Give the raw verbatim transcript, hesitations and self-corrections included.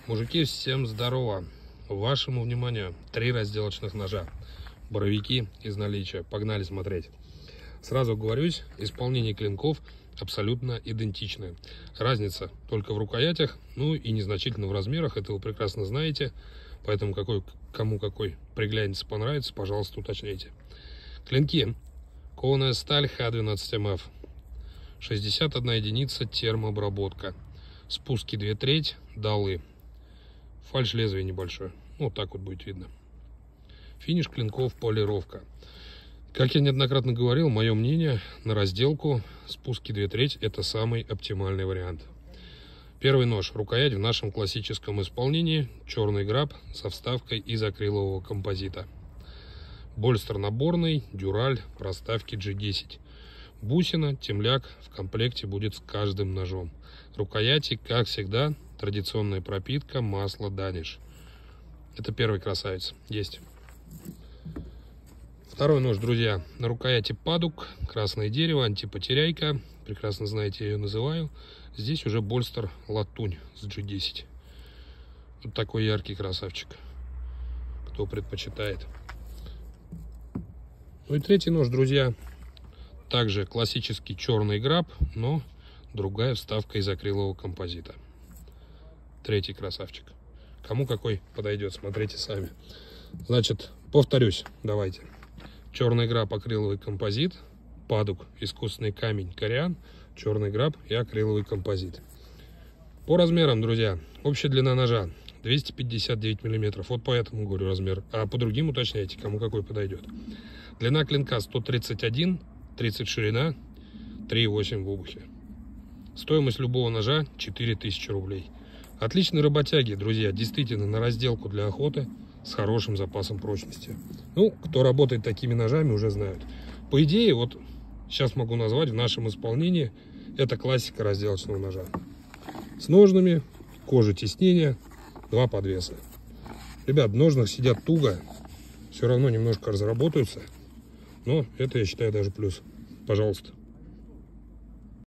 Мужики, всем здорово! Вашему вниманию три разделочных ножа. Боровики из наличия. Погнали смотреть. Сразу говорюсь, исполнение клинков абсолютно идентичное. Разница только в рукоятях, ну и незначительно в размерах, это вы прекрасно знаете. Поэтому какой, кому какой приглянется, понравится, пожалуйста, уточняйте. Клинки. Кованая сталь ха двенадцать эм эф. шестьдесят одна единица термообработка. Спуски две трети, далы. Фальш лезвия небольшой. Вот так вот будет видно. Финиш клинков полировка. Как я неоднократно говорил, мое мнение на разделку спуски две трети это самый оптимальный вариант. Первый нож. Рукоять в нашем классическом исполнении. Черный граб со вставкой из акрилового композита. Больстер наборный, дюраль, проставки джи десять. Бусина, темляк в комплекте будет с каждым ножом. Рукояти, как всегда, традиционная пропитка, масло Даниш. Это первый красавец. Есть. Второй нож, друзья. На рукояти падук, красное дерево, антипотеряйка. Прекрасно знаете, я ее называю. Здесь уже больстер латунь с джи десять. Вот такой яркий красавчик. Кто предпочитает. Ну и третий нож, друзья. Также классический черный граб, но другая вставка из акрилового композита. Третий красавчик. Кому какой подойдет, смотрите сами. Значит, повторюсь, давайте. Черный граб, акриловый композит. Падук, искусственный камень, кориан. Черный граб и акриловый композит. По размерам, друзья. Общая длина ножа двести пятьдесят девять миллиметров. Вот поэтому говорю размер. А по другим уточняйте, кому какой подойдет. Длина клинка сто тридцать один, тридцать ширина, три и восемь в обухе. Стоимость любого ножа четыре тысячи рублей. Отличные работяги, друзья, действительно на разделку для охоты с хорошим запасом прочности. Ну, кто работает такими ножами, уже знают. По идее, вот сейчас могу назвать в нашем исполнении, это классика разделочного ножа. С ножнами, кожа тиснения, два подвеса. Ребят, в ножнах сидят туго, все равно немножко разработаются, но это, я считаю, даже плюс. Пожалуйста.